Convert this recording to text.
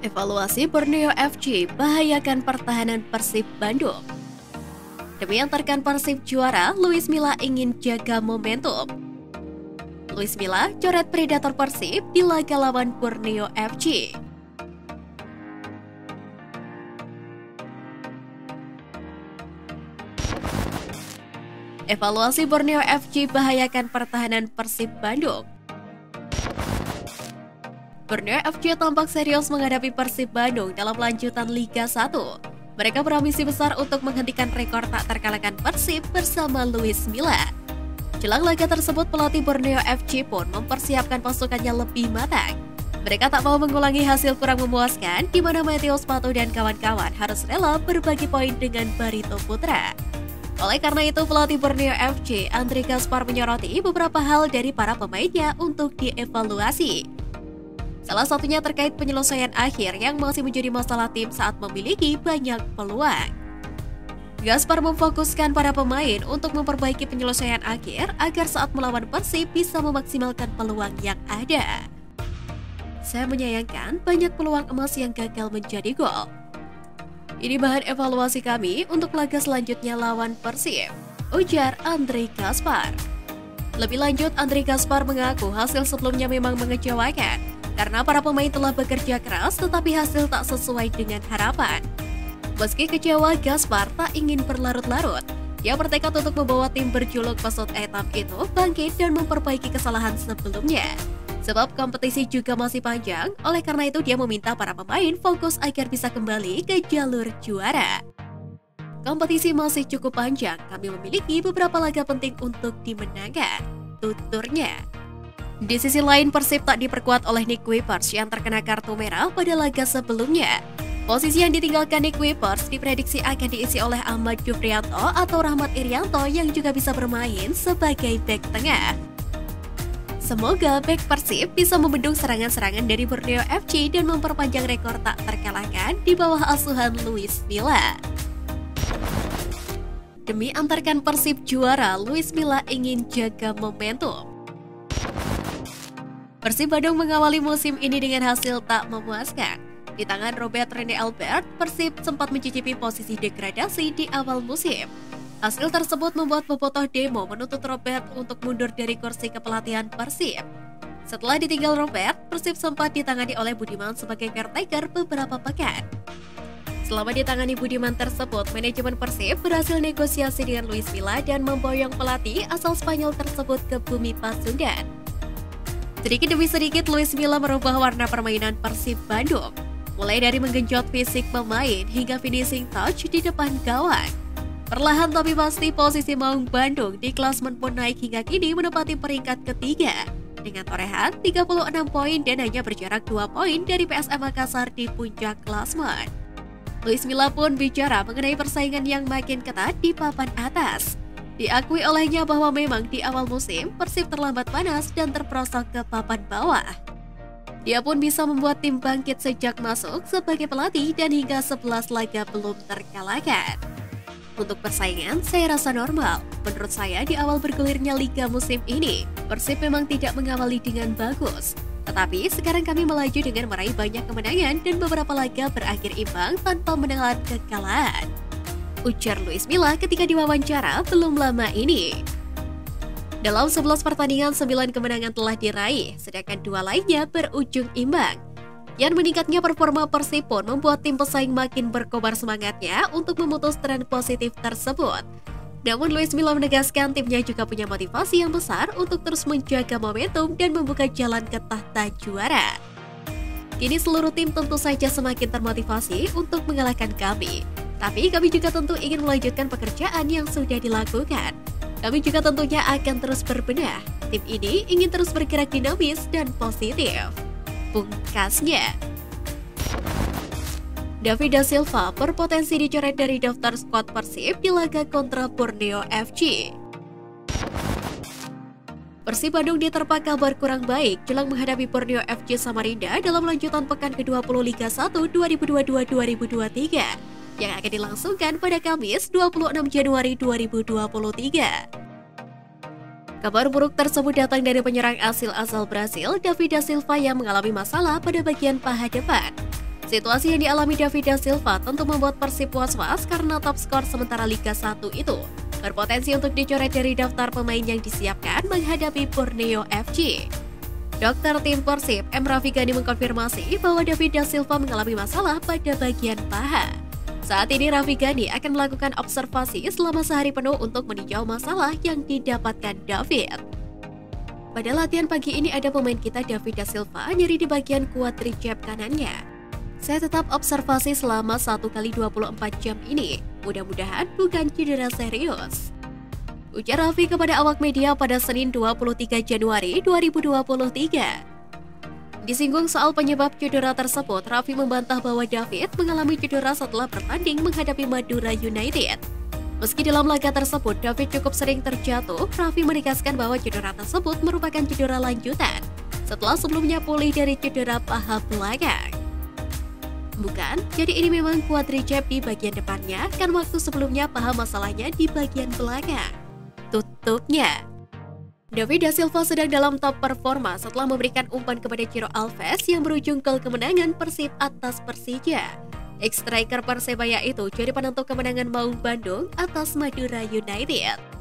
Evaluasi Borneo FC bahayakan pertahanan Persib Bandung. Demi antarkan Persib juara, Luis Milla ingin jaga momentum. Luis Milla coret predator Persib di laga lawan Borneo FC. Evaluasi Borneo FC bahayakan pertahanan Persib Bandung. Borneo FC tampak serius menghadapi Persib Bandung dalam lanjutan Liga 1. Mereka berambisi besar untuk menghentikan rekor tak terkalahkan Persib bersama Luis Milla. Jelang laga tersebut, pelatih Borneo FC pun mempersiapkan pasukannya lebih matang. Mereka tak mau mengulangi hasil kurang memuaskan, di mana Matheus Pato dan kawan-kawan harus rela berbagi poin dengan Barito Putra. Oleh karena itu, pelatih Borneo FC, André Caspar, menyoroti beberapa hal dari para pemainnya untuk dievaluasi. Salah satunya terkait penyelesaian akhir yang masih menjadi masalah tim saat memiliki banyak peluang. Caspar memfokuskan para pemain untuk memperbaiki penyelesaian akhir agar saat melawan Persib bisa memaksimalkan peluang yang ada. Saya menyayangkan banyak peluang emas yang gagal menjadi gol. Ini bahan evaluasi kami untuk laga selanjutnya lawan Persib, ujar André Caspar. Lebih lanjut, André Caspar mengaku hasil sebelumnya memang mengecewakan karena para pemain telah bekerja keras tetapi hasil tak sesuai dengan harapan. Meski kecewa, Caspar tak ingin berlarut-larut. Dia bertekad untuk membawa tim berjuluk Pesut Etam itu bangkit dan memperbaiki kesalahan sebelumnya. Sebab kompetisi juga masih panjang, oleh karena itu dia meminta para pemain fokus agar bisa kembali ke jalur juara. Kompetisi masih cukup panjang, kami memiliki beberapa laga penting untuk dimenangkan, tuturnya. Di sisi lain, Persib tak diperkuat oleh Nick Kuipers yang terkena kartu merah pada laga sebelumnya. Posisi yang ditinggalkan Nick Kuipers diprediksi akan diisi oleh Ahmad Jufrianto atau Rahmat Irianto yang juga bisa bermain sebagai bek tengah. Semoga bek Persib bisa membendung serangan-serangan dari Borneo FC dan memperpanjang rekor tak terkalahkan di bawah asuhan Luis Milla. Demi antarkan Persib juara, Luis Milla ingin jaga momentum. Persib Bandung mengawali musim ini dengan hasil tak memuaskan. Di tangan Robert Rene Albert, Persib sempat mencicipi posisi degradasi di awal musim. Hasil tersebut membuat bobotoh demo menuntut Robert untuk mundur dari kursi kepelatihan Persib. Setelah ditinggal Robert, Persib sempat ditangani oleh Budiman sebagai caretaker beberapa pekan. Selama ditangani Budiman tersebut, manajemen Persib berhasil negosiasi dengan Luis Milla dan memboyong pelatih asal Spanyol tersebut ke bumi Pasundan. Sedikit demi sedikit, Luis Milla merubah warna permainan Persib Bandung, mulai dari menggenjot fisik pemain hingga finishing touch di depan gawang. Perlahan tapi pasti, posisi Maung Bandung di klasemen pun naik hingga kini menempati peringkat ketiga dengan torehan 36 poin dan hanya berjarak 2 poin dari PSM Makassar di puncak klasemen. Luis Milla pun bicara mengenai persaingan yang makin ketat di papan atas. Diakui olehnya bahwa memang di awal musim, Persib terlambat panas dan terperosok ke papan bawah. Dia pun bisa membuat tim bangkit sejak masuk sebagai pelatih dan hingga 11 laga belum terkalahkan. Untuk persaingan, saya rasa normal. Menurut saya, di awal bergulirnya Liga musim ini, Persib memang tidak mengawali dengan bagus. Tetapi sekarang kami melaju dengan meraih banyak kemenangan dan beberapa laga berakhir imbang tanpa menelan kekalahan, ujar Luis Milla ketika diwawancara belum lama ini. Dalam 11 pertandingan, 9 kemenangan telah diraih, sedangkan 2 lainnya berujung imbang. Yang meningkatnya performa Persib pun membuat tim pesaing makin berkobar semangatnya untuk memutus tren positif tersebut. Namun Luis Milla menegaskan timnya juga punya motivasi yang besar untuk terus menjaga momentum dan membuka jalan ke tahta juara. Kini seluruh tim tentu saja semakin termotivasi untuk mengalahkan kami. Tapi kami juga tentu ingin melanjutkan pekerjaan yang sudah dilakukan. Kami juga tentunya akan terus berbenah. Tim ini ingin terus bergerak dinamis dan positif, pungkasnya. David da Silva berpotensi dicoret dari daftar skuad Persib di laga kontra Borneo FC. Persib Bandung diterpa kabar kurang baik jelang menghadapi Borneo FC Samarinda dalam lanjutan pekan ke-20 Liga 1 2022-2023. Yang akan dilangsungkan pada Kamis 26 Januari 2023. Kabar buruk tersebut datang dari penyerang asal Brasil, David da Silva, yang mengalami masalah pada bagian paha depan. Situasi yang dialami David da Silva tentu membuat Persib was-was karena top skor sementara Liga 1 itu berpotensi untuk dicoret dari daftar pemain yang disiapkan menghadapi Borneo FC. Dokter tim Persib, M. Raffi Ghani mengkonfirmasi bahwa David da Silva mengalami masalah pada bagian paha. Saat ini Raffi Ghani akan melakukan observasi selama sehari penuh untuk meninjau masalah yang didapatkan David. Pada latihan pagi ini ada pemain kita David da Silva nyeri di bagian quadricep kanannya. Saya tetap observasi selama 1 kali 24 jam ini. Mudah-mudahan bukan cedera serius. Ujar Raffi kepada awak media pada Senin 23 Januari 2023. Disinggung soal penyebab cedera tersebut, Raffi membantah bahwa David mengalami cedera setelah bertanding menghadapi Madura United. Meski dalam laga tersebut David cukup sering terjatuh, Raffi menegaskan bahwa cedera tersebut merupakan cedera lanjutan setelah sebelumnya pulih dari cedera paha belakang. Bukan, jadi ini memang quadricep di bagian depannya, kan waktu sebelumnya paha masalahnya di bagian belakang. Tutupnya. David da Silva sedang dalam top performa setelah memberikan umpan kepada Ciro Alves yang berujung gol kemenangan Persib atas Persija. Ex-striker Persebaya itu jadi penentu kemenangan Maung Bandung atas Madura United.